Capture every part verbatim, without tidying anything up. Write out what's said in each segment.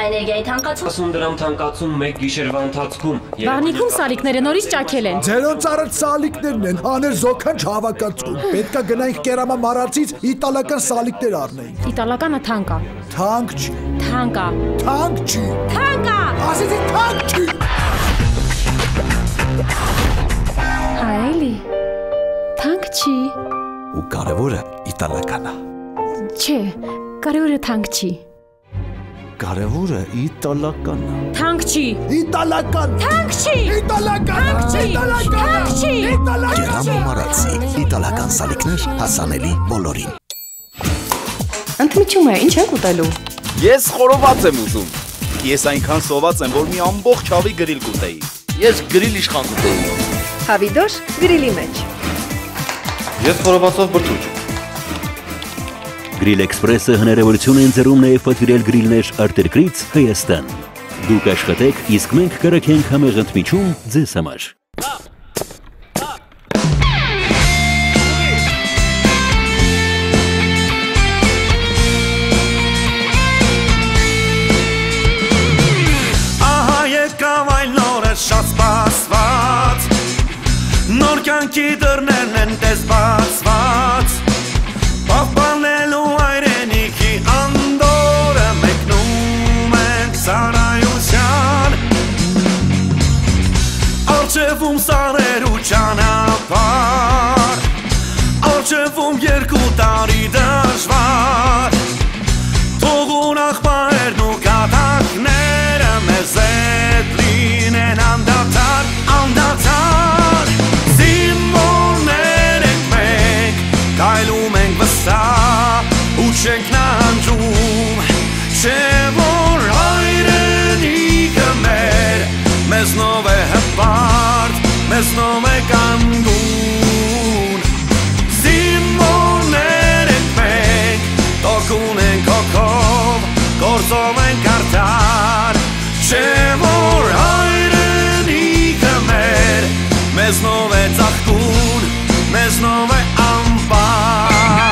էներգիայի թանկացում։ Ասում դրամ թանկացում մեկ գիշերվա ընթացքում։ Վաղնիքում սալիկները նորից ճաքել են։ Ձերոն ծառը սալիկներն են, հաներ զոքան չհավաքածուն։ Պետքա գնայինք կերամա մարածից իտալական սալիկներ առնեինք։ Իտալականը թանկ է։ Թանկ չի։ Թանկ է։ Թանկ չի։ Թանկ է։ Ասեցի թանկ չի։ Հա էլի։ Թանկ չի։ Ու կարևորը իտալական է։ Չէ, կարևորը թանկ չի։ Կարևորը իտալական է։ Թանկ չի։ Italakan! Թանկչի։ Italakan! Թանկչի։ Italakan! Ջերամո մարածի իտալական սալիկներ հասանելի բոլորին։ Ընդմիջում է, ինչ եք ուտելու։ Ես խորոված եմ ուզում։ Ես այնքան սոված եմ, որ մի ամբողջ հավի գրիլ կուտեի։ Ես գրիլ իշխան կուտեի։ Հավիդոշ գրիլի մեջ։ Ես խորովածով բրդուճ։ Գրիլ Էքսպրեսը հնարավորություն է ընձեռում նաև պատվիրել գրիլներ արտերկրից Հայաստան։ Դուք աշխատեք, իսկ մենք կրակենք համեղ ընդմիջում ձեզ համար։ Ահա եկավ այն նորը շատ սպասված, նոր կյանքի դռներն են տես բացված, պահպանելու հայրենիքի անդորը մեկնում ենք ծառայության, առջևում սարեր ու ճանապարհ, առջևում երկու տարի դժվար, թողուն աղբայրն ու կատակները մեզ հետ լինեն անդադար, անդադար, զինվորներ ենք մենք, կայլում ենք վստահ ու չենք նանջում, չէ որ հայրենիքը մեր, մեզնով է հպարտ, մեզնով է կանգուն, զինվորներ ենք մենք, տոկուն ենք հոգով, գործով ենք արդար, չէ որ հայրենիքը մեր, մեզնով է ծաղկուն, մեզնով է ամբար։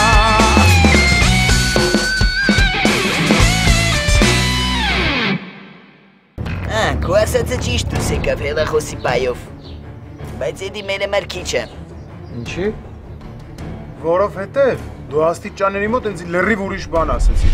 Ա, քո ասածը ճիշտ ուս եկավ հելախոսի պայով, բայց էդի մերը մար քիչ է։ Ինչի՞։ Որովհետև դու աստիճանների մոտ ինձ լրիվ ուրիշ բան ասեցի։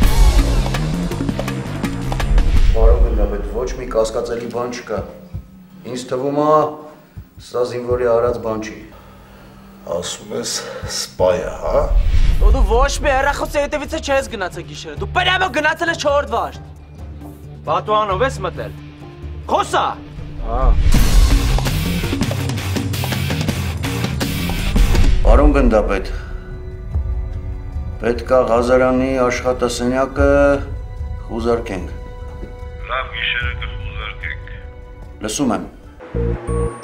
Պարոն գնդապետ, ոչ մի կասկածելի բան չկա։ Ինձ թվում է, սա զինվորի արած բան չի։ Ասում ես սպայը, հա։ Դու ոչ մի հեռախոսի հետևից չես գնացել գիշերը, դու պրյամո գնացել ես չորրորդ վաշտ։ Պատուհանով ես մտել։ Խոսա։ Հա։ Պարոն գնդապետ, պետք է Ղազարյանի աշխատասենյակը խուզարկենք։ Լավ գիշերը կխուզարկենք։ Լսում եմ։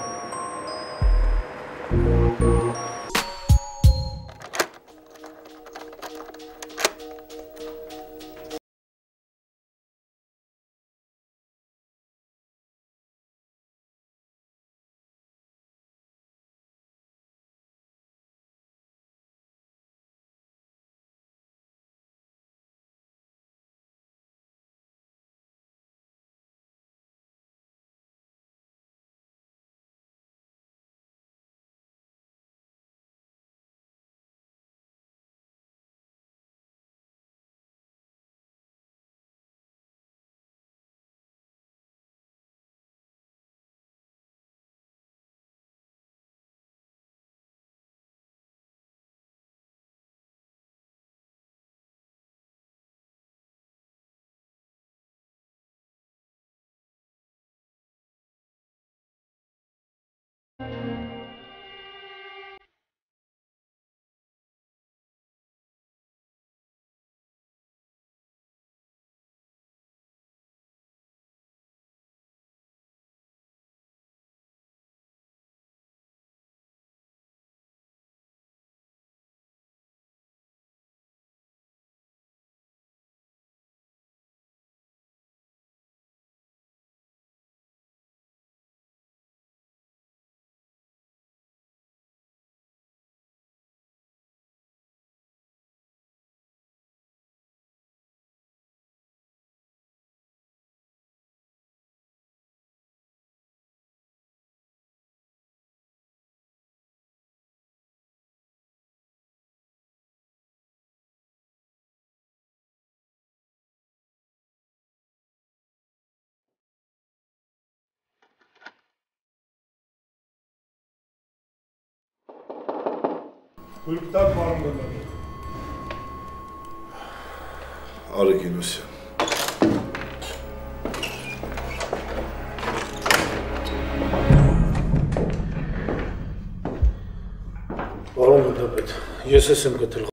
Թույլ կտակ պարոն Գնդալյան։ Արի Գինոսյան։ Պարոն Գնդապետ, ես ես եմ գտել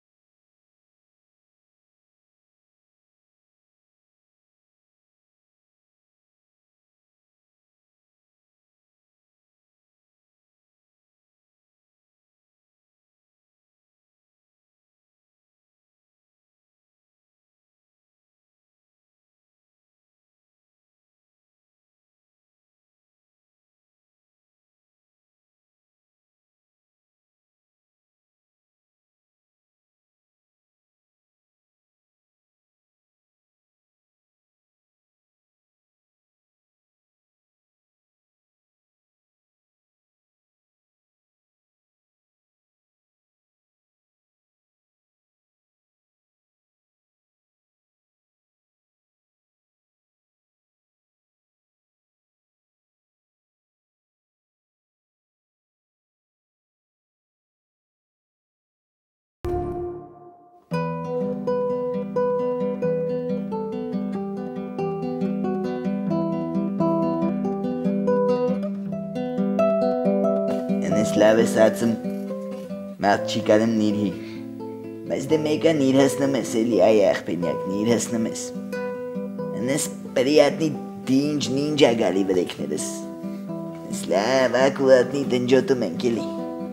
լավ ես ացում, մարդ չի կարում նիրհի, բայց դե մեկը նիր հսնում ես էլի, այ աղպենյակ, նիր հսնում ես, ընես պրիատնի դինջ նինջ ագալի վրեքներս, ես լավ ակուրատնի դնջոտում ենք էլի,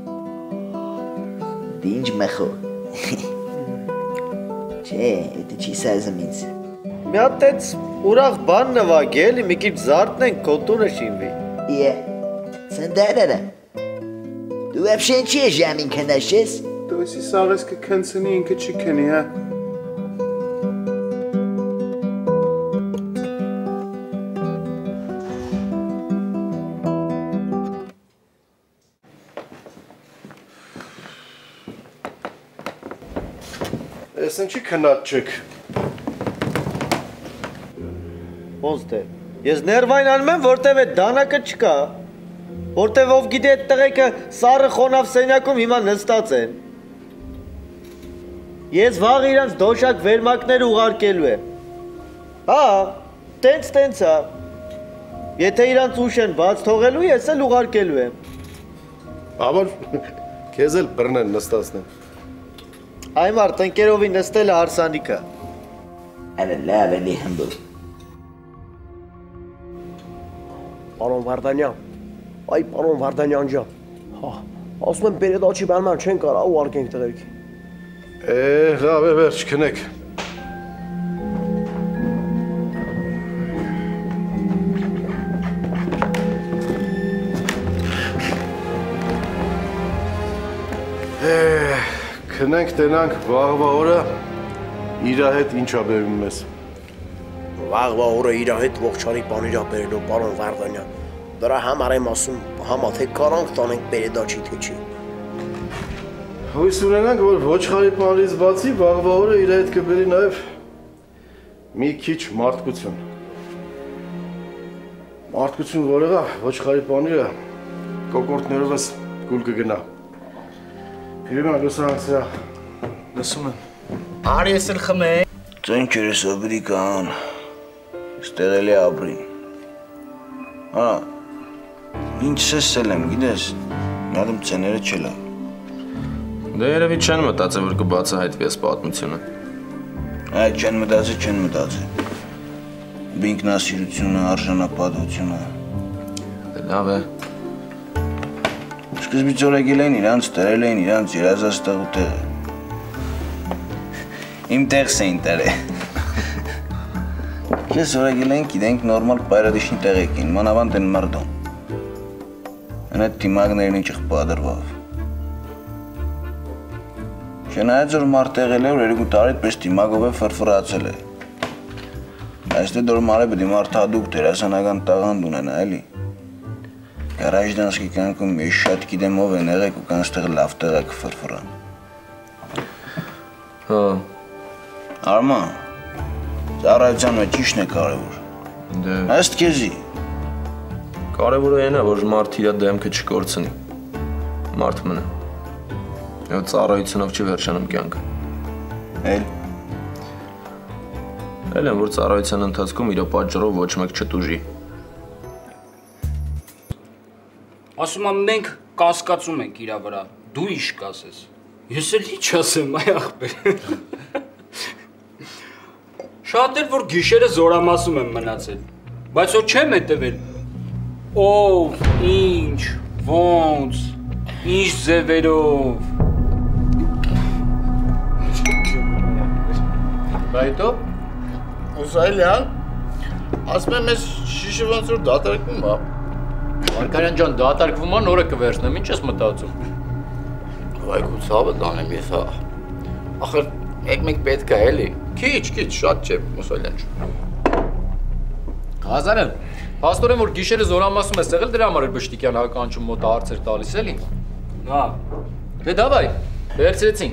դինջ մխո, չէ, էտը չի սազում ինձ, մի հատեց ուրախ բան նվագ էլի, մի կիպ զարդն ենք կոտունը շինվի, իե, ծնդարարա, դու ապշեն չի ես ժամին կնաշ ես? Դու եսի սաղես կքնցնի ինքը չի կնի, հա? Ես են չի կնատ չեք։ Ոնց դե, ես ներվայն անում եմ, որտև է դանակը չկա։ Որտև ով գիտի այդ տղեկը սարը խոնավ սենյակում հիմա նստած են։ Ես վաղ իրանց դոշակ վերմակներ ուղարկելու եմ։ Հա, տենց տենց հա։ Եթե իրանց ուշ են բաց թողելու, ես էլ ուղարկելու եմ։ Աբար, քեզ էլ բռնեն նստացնեն։ Այ մարդ, ընկերովի նստելը հարսանիք է։ Այլ լավ էլի հմբուր։ Պարոն Վարդանյան, այ պարոն Վարդանյան ջան, հա, ասում եմ բերեդաչի բանման չեն կարա ու արկենք տղերքի։ Է, լավ է վերջ, կնեք։ Է, կնենք տենանք վաղվա օրը իրա հետ ինչա բերում ես։ Վաղվա օրը իրա հետ ողջարի բան իրա բերելու պարոն Վարդանյան։ Դրա համար եմ ասում, համա թե կարանք տանենք բերեդաչի թե չի։ Հույս ունենանք, որ ոչխարի պանրից բացի վաղվա օրը իր հետ կբերի նաև մի քիչ մարդկություն։ Մարդկություն, որ եղա, ոչխարի պանիրը կոկորտներով ես գուլ կգնա։ Իրիմա, լուսանք սրա, լսում եմ։ Արի ես էլ խմե։ Ծնկերս աբրի կան, ստեղել է աբրին։ Հա, ինչ սեսել եմ, գիտես, նադում ծեները չելա։ Դե երևի չեն մտածել, որ կբացահայտվի այս պատմությունը։ Այդ չեն մտածել, չեն մտածել։ Ինքնասիրությունը, արժանապատվությունը։ Դե լավ է։ Սկզբից օրեկել էին իրանց, տրել էին իրանց երազած տեղ ու տեղը։ Իմ տեղս էին տրել։ Քեզ օրեկել էին, գիտենք նորմալ պայրադիշնի տեղ եկին, մանավանդ են մրդում։ Են այդ թիմակներն ինչ ղպադրվավ։ Չնայած որ մարդ եղել է, որ երկու տարի պես թիմակով է ֆրֆրացել է։ Այստեղ նորմալ է պետք է մարդ հադուկ դերասանական տաղանդ ունենա, էլի։ Գարաժդանսկի կյանքում ես շատ գիտեմ ով են եղեք ու կան ստեղ լավ տեղակ ֆրֆրան։ Հա։ Արման, ծառայության մեջ ի՞նչն է կարևոր։ Դե։ Ըստ քեզի։ Կարևորը այն է, որ մարդ իր դեմքը չկորցնի։ Մարդ մնա։ Եվ ծառայությունով չի վերջանում կյանքը։ Էլ։ Էլ եմ, որ ծառայության ընթացքում իր պատճառով ոչ մեկ չտուժի։ Ասում եմ մենք կասկածում ենք իրա վրա, դու ինչ կասես։ Ես էլ ինչ ասեմ, այ ախպեր։ Շատ էլ որ գիշերը զորամասում եմ մնացել, բայց որ չեմ հետևել։ Ով, ինչ, ոնց, ինչ ձևերով։ Բայտո, Մուսայելյան, ասում եմ ես շիշը ոնց որ դատարկվում է։ Մարգարյան ջան, դատարկվում է, նորը կվերցնեմ, ինչ ես մտածում։ Վայ գուցավը դանեմ ես հա։ Ախր մեկ-մեկ պետք է էլի։ Քիչ, քիչ, շատ չէ, Մուսայելյան։ Ղազարյան, փաստորեն որ գիշերը զորամասում ես եղել, դրա համար էր Բշտիկյան հականջում մոտ հարցեր տալիս էլի։ Հա։ Դե դավայ, վերցրեցինք։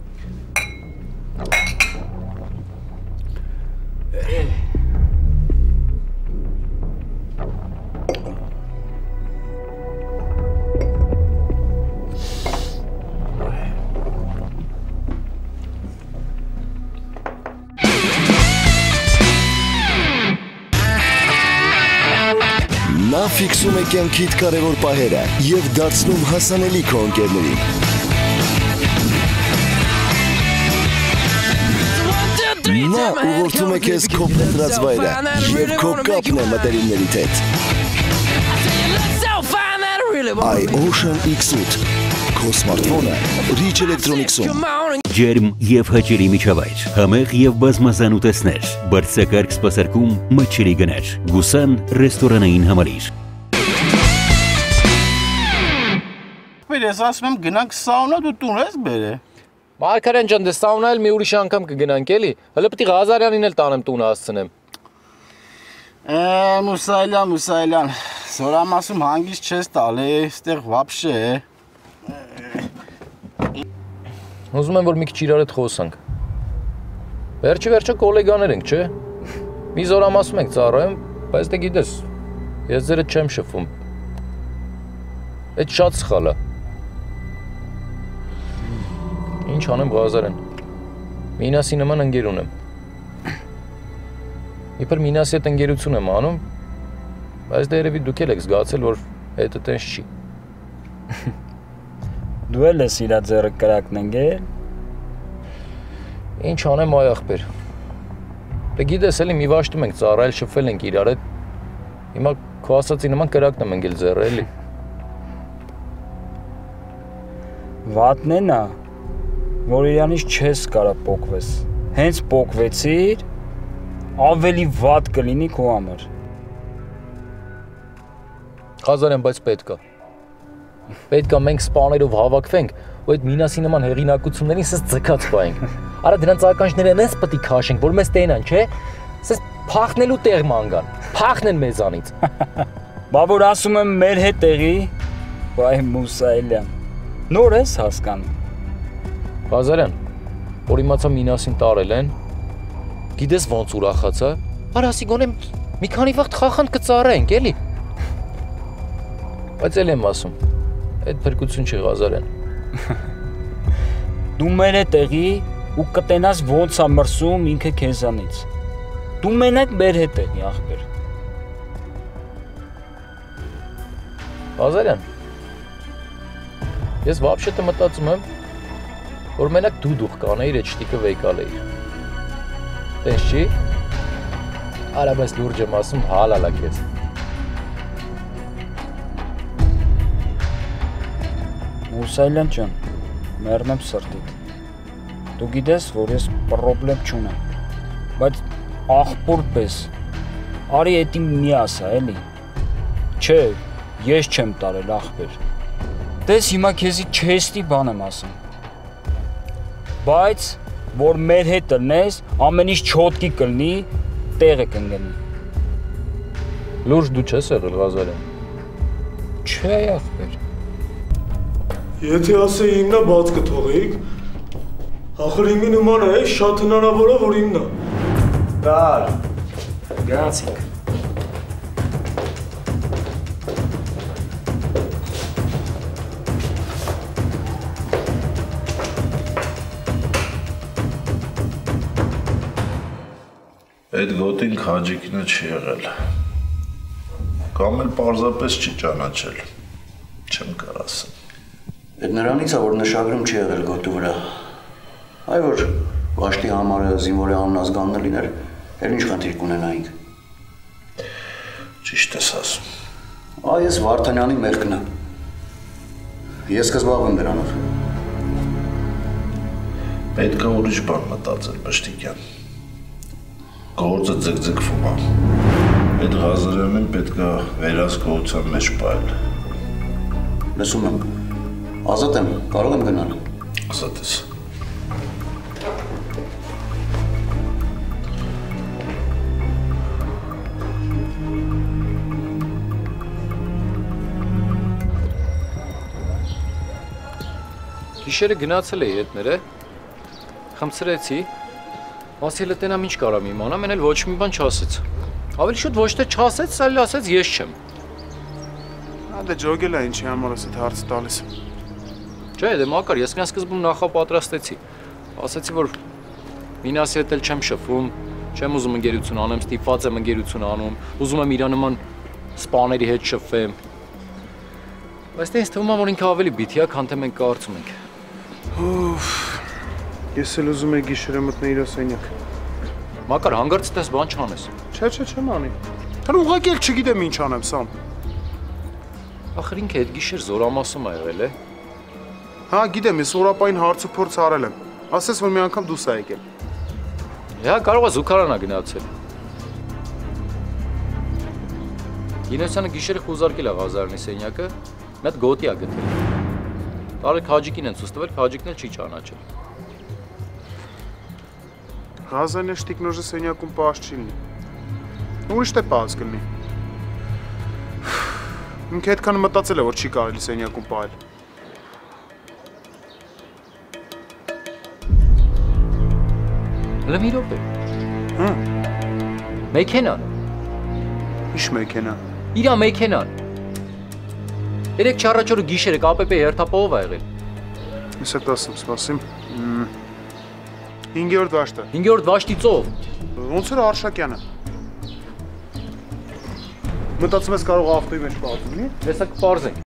Նա ֆիքսում է կյանքիդ կարևոր պահերը և դարձնում հասանելի քո ընկերներին։ Նա ուղղորդում է քեզ քո փնտրած վայրը և քո կապն է մտերիմներիդ հետ։ iOcean X ութ Քո սմարթֆոնը Rich Electronics-ում։ Ջերմ և հաճելի միջավայր, համեղ և բազմազան ուտեստներ, բարձրակարգ սպասարկում, մատչելի գներ, Գուսան ռեստորանային համալիր։ Ես ասում եմ գնանք սաունա, դու տուն ես բերե։ Մարգարյան ջան, դե սաունա էլ մի ուրիշ անգամ կգնանք էլի, հələ պետք է Ղազարյանին էլ տանեմ տունը հասցնեմ։ Է, Մուսայելյան, Մուսայելյան, զորամասում հանգիստ չես տալ, ստեղ վաբշե է։ Ուզում եմ, որ մի քիչ իրար հետ խոսանք։ Վերջի վերջը կոլեգաներ ենք, չէ։ Մի զորամասում ենք ծառայում, բայց դե գիտես, ես ձերդ չեմ շփվում։ Այդ շատ սխալ է։ Ինչ անեմ Ղազարյան։ Մինասի նման ընկեր ունեմ։ Իբր Մինասի հետ ընկերություն եմ անում, բայց դե երևի դուք էլ եք զգացել, որ հետը տենց չի։ Դու էլ ես իրա ձեռը կրակն ընկել։ Ինչ անեմ այ ախպեր։ Դե գիտես էլի մի վաշտում ենք ծառայել, շփվել ենք իրար հետ։ Հիմա քո ասածի նման կրակն եմ ընկել ձեռը էլի։ Վատն է նա, որ իրանից չես կարա պոկվես։ Հենց պոկվեցիր, ավելի վատ կլինի քո համար։ Ղազարյան, բայց պետք է։ Պետք է մենք սպաներով հավաքվենք ու այդ Մինասի նման հեղինակություններին սես ձգած պայենք։ Արա դրանց ականջները նես պտի քաշենք, որ մեզ տենան, չէ։ Սես փախնելու տեղ ման գան, փախնեն մեզանից։ Բա որ ասում եմ մեր հետ տեղի, վայ Մուսայելյան, նոր ես հասկանում։ Ղազարյան, որ իմացա Մինասին տարել են, գիտես ոնց ուրախացա, արա ասի գոնե մի քանի վաղ խախանդ կծառայենք, էլի։ Բայց էլ եմ ասում, այդ փրկություն չի Ղազարյան։ Դու մեր հետ տեղի ու կտենաս ոնց է մրսում ինքը քեզանից։ Դու մենակ մեր հետ տեղի ախպեր։ Ղազարյան, ես վաբշետը մտածում եմ, որ մենակ դու դուխ կանեիր այդ շտիկը վեկալ էիր։ Տենց չի, արա բայց լուրջ եմ ասում հալալա քեզ։ Մուսայելյան ջան, մեռնեմ սրտիդ։ Դու գիտես, որ ես պրոբլեմ չունեմ, բայց աղբոր պես, արի էտի մի ասա, էլի։ Չէ, ես չեմ տարել աղբեր։ Տես հիմա քեզի չեստի բան եմ ասում։ Բայց, որ մեր հետ ըլնես, ամեն ինչ չոտկի կլնի, տեղը կնգնի։ Լուրջ դու չես եղել Ղազարյան։ Չէ, աղբեր։ Եթե ասեի իմնա բաց կթողեիք, ախր իմի նման է, շատ հնարավոր է, որ իմնա։ Դար, գացինք։ Այդ գոտին քաջիկինը չի եղել։ Կամ էլ պարզապես չի ճանաչել։ Չեմ կար ասեմ։ Այդ նրանից է, որ նշագրում չի եղել գոտու վրա։ Այ որ Վաշտի համարը զինվորի աննազգանն լիներ, էլ ինչ խնդիր կունենայինք։ Ճիշտ ես ասում։ Այ ես Վարդանյանի մեղքն եմ։ Ես կզբաղվեմ դրանով։ Պետք է ուրիշ բան մտածել, Պշտիկյան։ Գործը ձգձգվում է։ Այդ Ղազարյանին պետք է վերահսկողության մեջ պահել։ Լսում եմ։ Ազատ եմ, կարող եմ գնալ։ Ազատ ես։ Գիշերը գնացել էի հետները, խմցրեցի, ասել է տենամ ինչ կարամ իմանամ, են էլ ոչ մի բան չասեց։ Ավելի շուտ ոչ թե չասեց, այլ ասեց ես չեմ։ Դե ջոգել է ինչի համար ես այդ հարցը տալիս։ Չէ, դե Մակար, ես միան սկզբում նախապատրաստեցի։ Ասեցի, որ Մինասի հետ էլ չեմ շփվում, չեմ ուզում ընկերություն անեմ, ստիպված եմ ընկերություն անում, ուզում եմ իր նման սպաների հետ շփվեմ։ Բայց դե ինձ թվում է, որ ինքը ավելի բիթի է, քան թե մենք կարծում ենք։ Ուֆ, ես էլ ուզում եի գիշերը մտնել իր սենյակ։ Մակար, հանգարց տես բան չանես։ Չէ, չէ, չեմ անի։ Հələ ուղղակի էլ չգիտեմ ինչ անեմ, Սամ։ Ախր ինքը այդ գիշեր զորամասում ա եղել է։ Հա, գիտեմ, ես օրապային հարց ու փորձ արել եմ։ Ասես, որ մի անգամ դուս ա եկել։ Հա, կարող է զուգարան ա գնացել։ Գինոսյանը գիշերը խուզարկել ա Ղազարյանի սենյակը, մի հատ գոտի ա գտել։ Տարել Քաջիկին են ցույց տվել, Քաջիկն էլ չի ճանաչել։ Ղազարյանը շտիկնոժը սենյակում պահած չի լինի։ Ուրիշ թե պահած կլինի։ Ինքը այդքան մտածել է, որ չի կարելի սենյակում պահել։ Հələ մի րոպե։ Հա։ Մեքենան։ Ինչ մեքենա։ Իրա մեքենան։ Երեք չառաջ օրը գիշերը ԿՊՊ-ի հերթապահով ա եղել։ Ես էլ ասեմ, սպասիմ։ հինգերորդ դաշտը։ հինգերորդ դաշտի ծով։ Ոնց էր Արշակյանը։ Մտածում ես կարող ավտոյի մեջ պահած լինի։ Հեսա կպարզենք։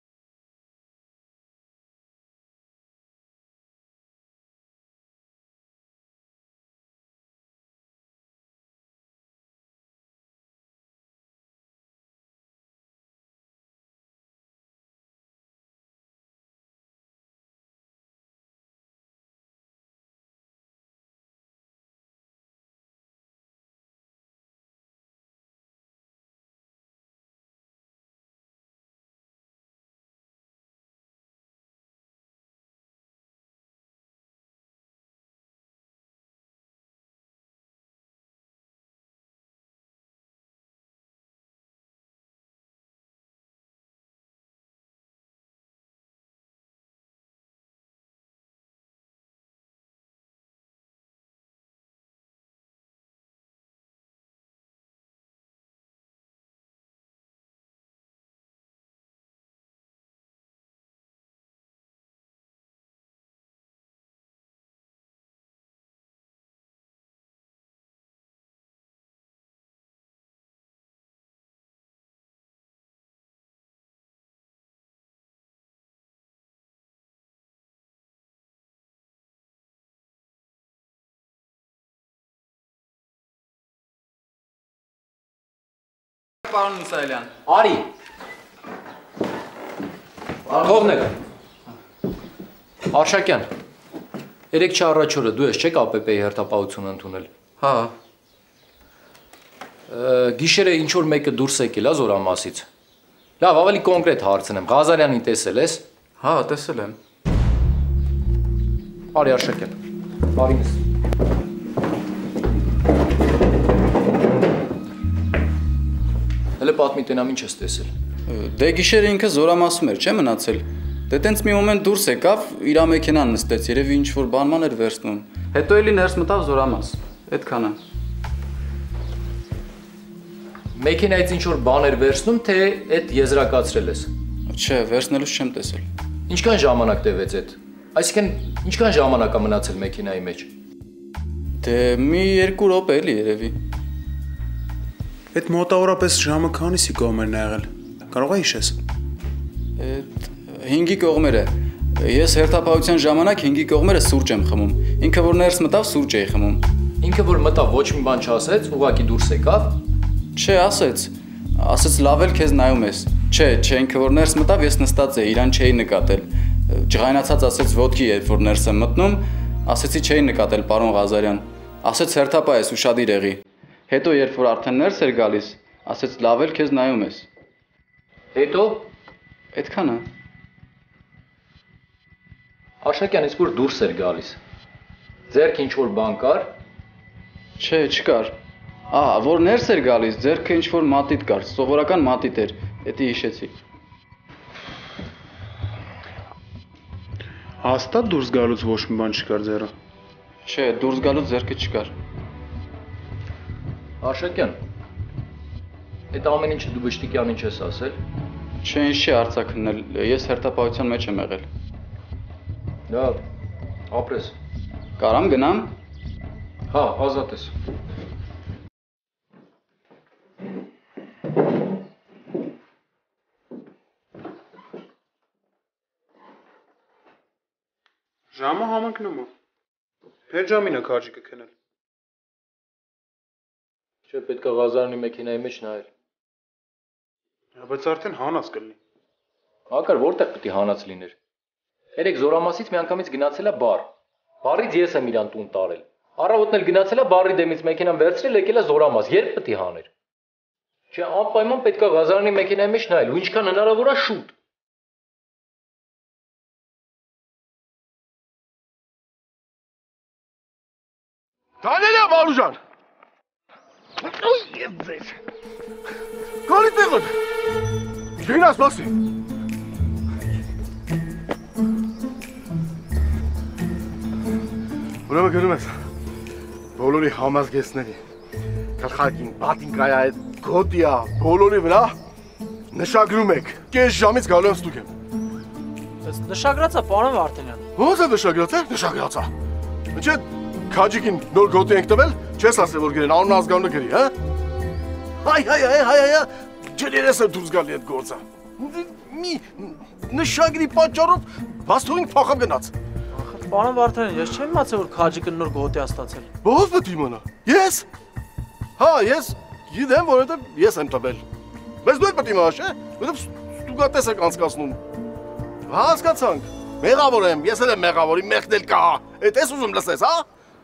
Պարոն Մուսայելյան։ Արի։ Թողնեք։ Արշակյան։ Երեք չառաջ օրը դու ես չէ՞ ԿՊՊ-ի հերթապահությունը ընդունել։ Հա։ Գիշերը ինչ որ մեկը դուրս եկել է զորամասից։ Լավ, ավելի կոնկրետ հարցնեմ։ Ղազարյանին տեսել ես։ Հա, տեսել եմ։ Արի Արշակյան։ Արի ինձ։ Հələ պատմի տենամ ինչ ես տեսել։ Դե գիշերը ինքը զորամասում էր, չէ՞ մնացել։ Դե տենց մի մոմենտ դուրս եկավ, իր մեքենան նստեց, երևի ինչ որ բանման էր վերցնում։ Հետո էլի ներս մտավ զորամաս։ Այդքանը։ Մեքենայից ինչ որ բան էր վերցնում, թե այդ եզրակացրել ես։ Չէ, վերցնելուց չեմ տեսել։ Ինչքան ժամանակ տևեց այդ։ Այսինքն ինչքան ժամանակ է մնացել մեքենայի մեջ։ Դե մի երկու րոպե էլի երևի։ Այդ մոտավորապես ժամը քանիսի կողմերն ա եղել։ Կարող է հիշես։ Այդ հինգի կողմերը։ Ես հերթապահության ժամանակ հինգի կողմերը սուրճ եմ խմում։ Ինքը որ ներս մտավ սուրճ էի խմում։ Ինքը որ մտավ ոչ մի բան չասեց, ուղակի դուրս եկավ։ Չէ, ասեց։ Ասեց լավ էլ քեզ նայում ես։ Չէ, չէ, ինքը որ ներս մտավ, ես նստած էի, իրան չէի նկատել։ Ջղայնացած ասեց ոտքի, երբ որ ներս եմ մտնում, ասեցի չէի նկատել, պարոն Ղազարյան։ Ասեց հերթապահ ես ուշադիր եղի։ Հետո երբ որ արդեն ներս էր գալիս, ասեց լավ էլ քեզ նայում ես։ Հետո այդքանը։ Աշակյան իսկ որ դուրս էր գալիս։ Ձերք ինչ որ բան կար։ Չէ, չկար։ Ահա, որ ներս էր գալիս, ձերքը ինչ որ մատիտ կար, սովորական մատիտ էր, էդի հիշեցի։ Հաստատ դուրս գալուց ոչ մի բան չկար ձեռը։ Չէ, դուրս գալուց ձեռքը չկար։ Աշակյան, այդ ամեն ինչը դու Բշտիկյանին չես ասել։ Չէ, ինչ չի արձակնել, ես հերթապահության մեջ եմ եղել։ Լավ, ապրես։ Կարամ գնամ։ Հա, ազատ ես։ Ժամը համընկնում է։ Հեր ժամին է քաջիկը քնել։ Չէ, պետք է Ղազարյանի մեքենայի մեջ նայել։ Բայց արդեն հանած կլինի։ Ակար որտեղ պետք է հանած լիներ։ Երեք զորամասից միանգամից գնացել է բար։ Բարից ես եմ իրան տուն տարել։ Առավոտն էլ գնացել է բարի դեմից մեքենան վերցրել եկել է զորամաս։ Երբ պետք է հաներ։ Չէ, անպայման պետք է Ղազարյանի մեքենայի մեջ նայել, ու ինչքան հնարավոր է շուտ։ Դանելիա Մարուժան։ Ոյ, եւ ձեզ։ Գալի տեղը։ Չգնաս բացի։ Ուրեմն գնում ես։ Բոլորի համազգեստների։ Գլխարկին բատին կայա այդ գոտիա բոլորի վրա նշագրում եք։ Կես ժամից գալու եմ ստուգեմ։ Բայց նշագրացա, պարոն Վարդանյան։ Ո՞նց է նշագրացա։ Նշագրացա։ Չէ, քաջիկին նոր գոտի ենք տվել, չես ասել որ գրեն անուն ազգանունը գրի, հա։ Հայ, հայ, հայ, հայ, հայ, ջերես է դուրս գալի այդ գործը։ Մի նշագրի պատճառով բաստուին փախավ գնաց։ Պարոն Վարդանյան, ես չեմ իմացել որ քաջիկը նոր գոտի ա ստացել։ Ո՞վ պետք իմանա։ Ես։ Հա, ես գիտեմ, որովհետև ես եմ տվել։ Բայց դու պետք իմանաս, չէ՞, որովհետև ստուգատես եք անցկացնում։ Հասկացանք։ Մեղավոր եմ, ես էլ եմ մեղավորի, մեղքն էլ կա։ Էդ ես ուզում լսես, հա։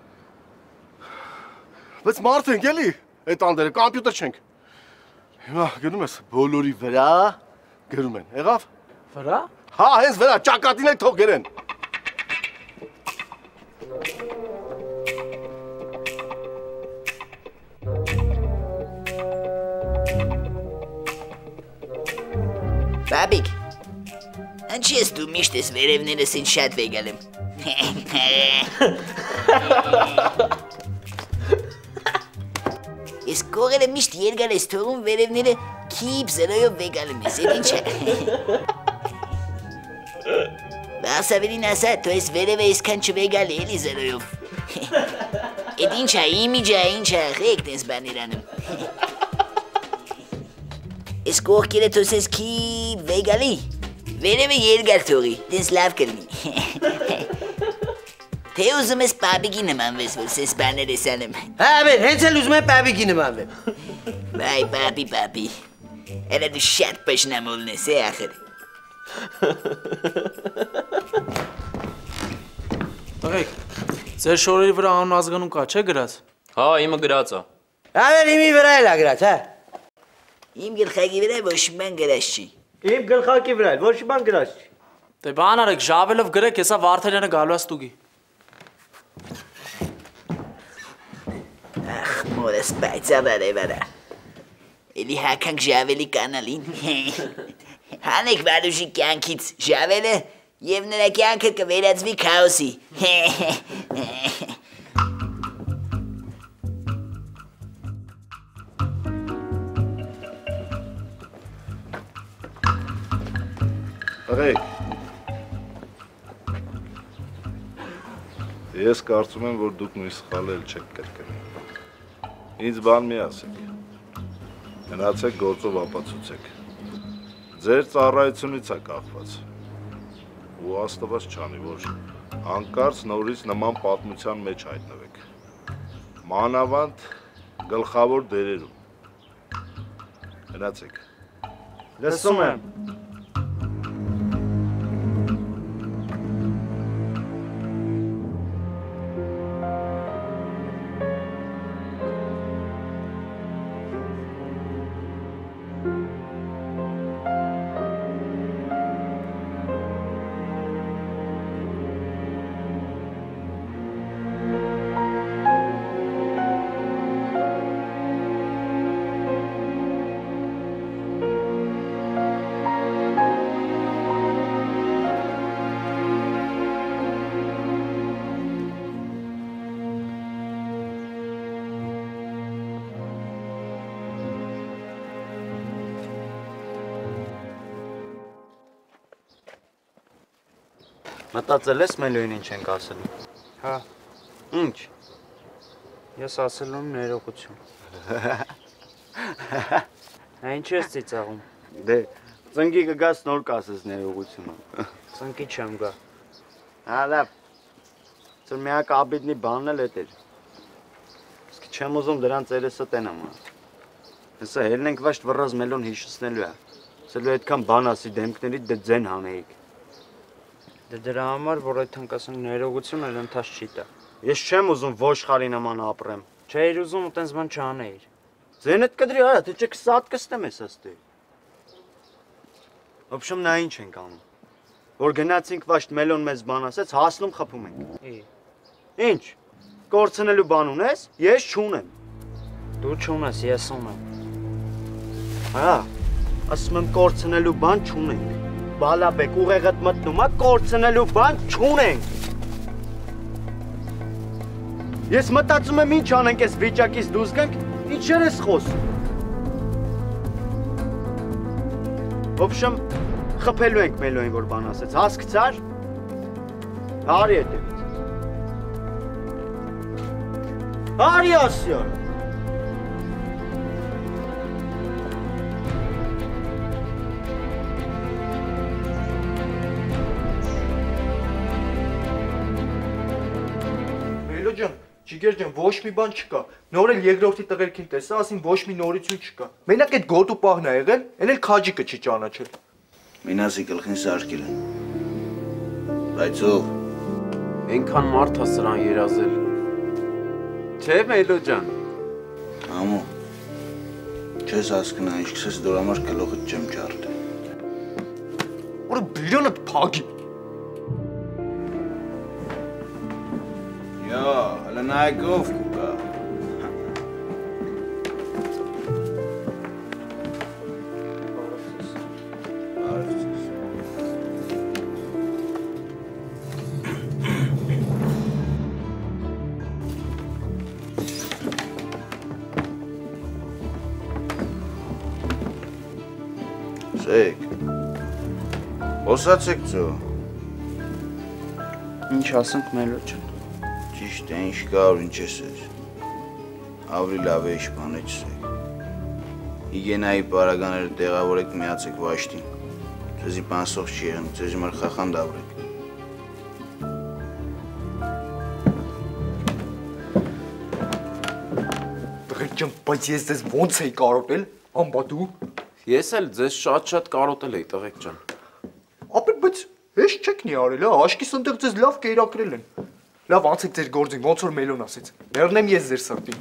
Բայց մարդ ենք էլի, այդ անդերը, կամպյուտեր չենք։ Հիմա գնում ես բոլորի վրա գրում են, եղավ։ Վրա։ Հա, հենց վրա, ճակատին էլ թող գրեն։ Բաբիկ, ինչի ես դու միշտ ես վերևներս ինձ շատ վեգալ եմ։ Ես կողերը միշտ երգալ ես թողում վերևները կիպ զրոյով վեգալ եմ ես, էդ ինչ է։ Բասավերին ասա, թո ես վերևը եսքան չվեգալ է, էլի զրոյով։ Էդ ինչ է, իմիջ է, ինչ է, խեք տենց բաներ անում։ Ես կողքերը թոս ես կիպ վեգալի, վերևը երգար թողի, տենց լավ կլնի։ Թե ուզում ես պաբիկի նմանվես, որ սես բաներ ես անում։ Հա, բեր, հենց էլ ուզում եմ պաբիկի նմանվեմ։ Բայ, պապի, պապի, էլա դու շատ պաշնամոլն ես, է ախր։ Տղեկ, ձեր շորերի վրա անուն ազգանուն կա, չէ գրած։ Հա, իմը գրած է։ Հա, բեր, իմի վրա էլ ա գրած, հա։ Իմ գլխակի վրա ոչ մի բան գրած չի։ Իմ գլխակի վրա էլ ոչ մի բան գրած չի։ Դե բան արեք, ժավելով գրեք, հեսա Վարդանյանը գալու է ստուգի։ Ախ, մորս պայծավար է վրա։ Էլի հականք ժավելի կանալին։ Հանեք Վարուժի կյանքից ժավելը և նրա կյանքը կվերածվի քաոսի։ Աղեկ, ես կարծում եմ, որ դուք նույն սխալը էլ չեք կրկնի։ Ինձ բան մի ասեք։ Մնացեք գործով ապացուցեք։ Ձեր ծառայությունից է կախված։ Ու Աստված չանի, որ հանկարծ նորից նման պատմության մեջ հայտնվեք։ Մանավանդ գլխավոր դերերում։ Մնացեք։ Լսում եմ։ Մտածել ես Մելոյին ինչ ենք ասելու։ Հա։ Ինչ։ Ես ասելու եմ ներողություն։ Հա ինչ ես ծիծաղում։ Դե, ծնկի կգաս նոր կասես ներողությունը։ Ծնկի չեմ գա։ Հա լավ։ Ծր միակ աբիդնի բանն էլ էդ էր։ Իսկ չեմ ուզում դրան ծերեսը տենամ։ Հեսա հելն ենք վաշտ վռած Մելոն հիշեցնելու է։ Սելու այդքան բան ասի դեմքներից դե ձեն հանեիք։ Դե դրա համար, որ այդ հանկասն ներողություն էլ ընթաց չի տա։ Ես չեմ ուզում ոշխարի նման ապրեմ։ Չէիր ուզում ու տենց բան չանեիր։ Ձենդ կդրի արա, թե չէ կսատ կստեմ ես աստի։ Ոբշեմ նա ինչ ենք անում։ Որ գնացինք վաշտ Մելոն մեզ բան ասեց, հասնում խփում ենք։ Ինչ։ Կորցնելու բան ունես, ես չունեմ։ Դու չունես, ես ունեմ։ Հա, ասում եմ կորցնելու բան չունենք։ Բալաբեք ուղեղդ մտնում է, կորցնելու բան չունենք։ Ես մտածում եմ ինչ անենք այս վիճակից դուրս գանք, ինչեր ես խոսում։ Ոբշեմ խփելու ենք Մելոյին, որ բան ասեց, հասկացար։ Հարի հետևից։ Հարի ասյալ։ Ջիգեր ջան, ոչ մի բան չկա։ Նոր էլ երկրորդի տղերքին տեսա, ասին ոչ մի նորություն չկա։ Մենակ այդ գոտու պահն ա եղել, այն էլ քաջիկը չի ճանաչել։ Մինասի գլխին սարքել են։ Բայց ով։ Այնքան մարդ է սրան երազել։ Չէ՞ Մելո ջան։ Ամո։ Չես հասկնա, ինչքսես դոր համար գլուխդ չեմ ջարդել։ Որը բիլիոնդ փագի։ Yo, հələ նայք ով կուկա։ Սեք, ոսացեք ծո։ Ինչ ասենք Մելո ջան։ Ճիշտ է, ինչ կա, որ ինչ ես ես։ Ավելի լավ է իշխանը չսեք։ Հիգենայի պարագաները տեղավորեք միացեք վաշտին։ Ձեզի պանսող չի եղն, ձեզի մար խախանդ ավրեք։ Տղեկ ջան, բայց ես ձեզ ոնց էի կարոտել, ամբա դու։ Ես էլ ձեզ շատ-շատ կարոտել էի, տղեկ ջան։ Ապեր, բայց հեշ չեք նի արել, հա, աշկիս ընդեղ ձեզ լավ կերակրել են։ Լավ անցեք ձեր գործին, ոնց որ Մելոն ասեց։ Մեռնեմ ես ձեր սրտին։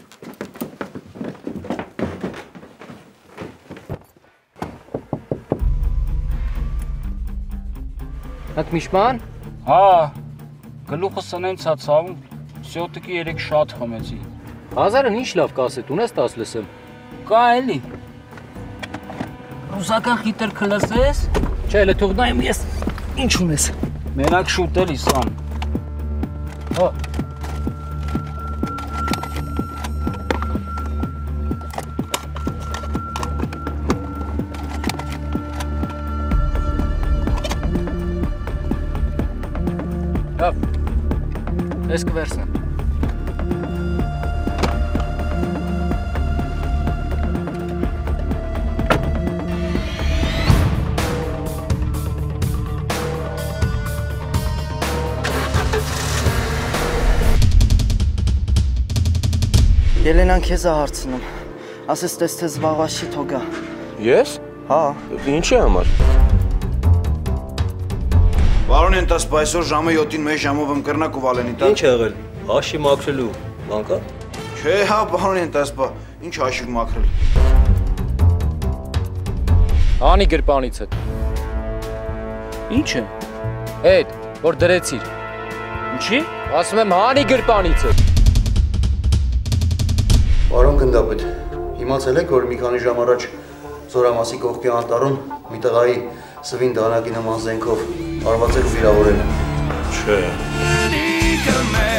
Հատմիշման։ Հա, գլուխը սնենց ա ցավում, սյոտիկի երեք շատ խմեցի։ Հազարն ինչ լավ կասետ, ունես տաս լսեմ։ Կա էլի։ Ռուսական խիտր կլսես։ Չէ, elə թող նայեմ ես ինչ ունես։ Մենակ շուտ էլի սան։ Հա։ Լավ։ Ես կվերցնեմ։ Ելենան քեզ է հարցնում։ Ասես տես թե զբաղված չի թողա։ Ես։ Հա։ Ինչի համար։ Պարոն Ենտասպա, այսօր ժամը յոթին մեկ ժամով ըմկռնակ ու Վալենի տակ։ Ինչ ա եղել։ Հաշի մաքրելու բան կա։ Չէ, հա, պարոն Ենտասպա, ինչ հաշիվ մաքրել։ Անի գրպանից հետ։ Ինչ է։ Հետ, որ դրեցիր։ Ինչի։ Ասում եմ հանի գրպանից հետ։ Պարոն գնդապետ, իմացել եք, որ մի քանի ժամ առաջ Զորամասի կողքի անտառում մի տղայի սվին դանակի նման զենքով արվածել ու վիրավորել են։ Չէ։